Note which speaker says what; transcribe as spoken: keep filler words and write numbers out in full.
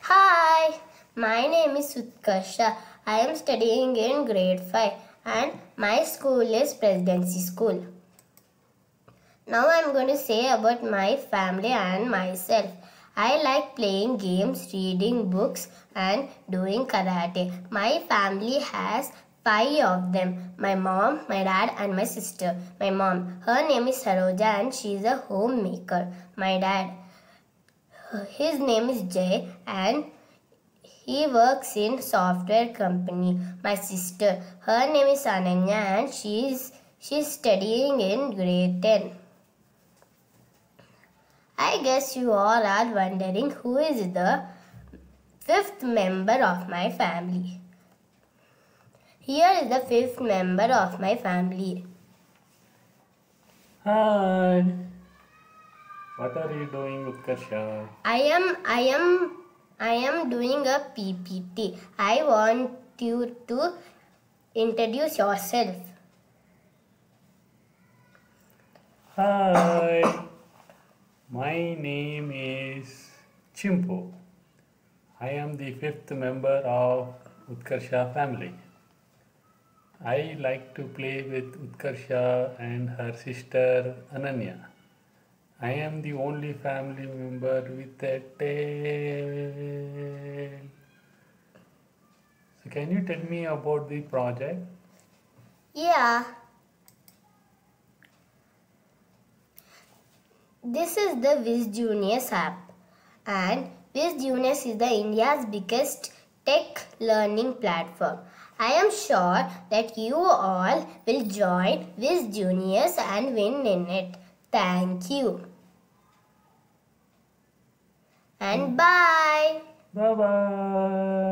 Speaker 1: Hi, my name is Utkarsha. I am studying in grade five and my school is Presidency School. Now I am going to say about my family and myself. I like playing games, reading books and doing karate. My family has five of them. My mom, my dad and my sister. My mom, her name is Saroja and she is a homemaker. My dad, his name is Jay and he works in software company. My sister, her name is Ananya and she is she's studying in grade ten. I guess you all are wondering who is the fifth member of my family. Here is the fifth member of my family.
Speaker 2: Hi. What are you doing, Utkarsha?
Speaker 1: I am I am I am doing a P P T. I want you to introduce yourself.
Speaker 2: Hi. My name is Chimpo. I am the fifth member of Utkarsha family. I like to play with Utkarsha and her sister Ananya. I am the only family member with a tail. So can you tell me about the project?
Speaker 1: Yeah. This is the Whiz Juniors app and Whiz Juniors is the India's biggest tech learning platform. I am sure that you all will join Whiz Juniors and win in it. Thank you. And bye.
Speaker 2: Bye bye.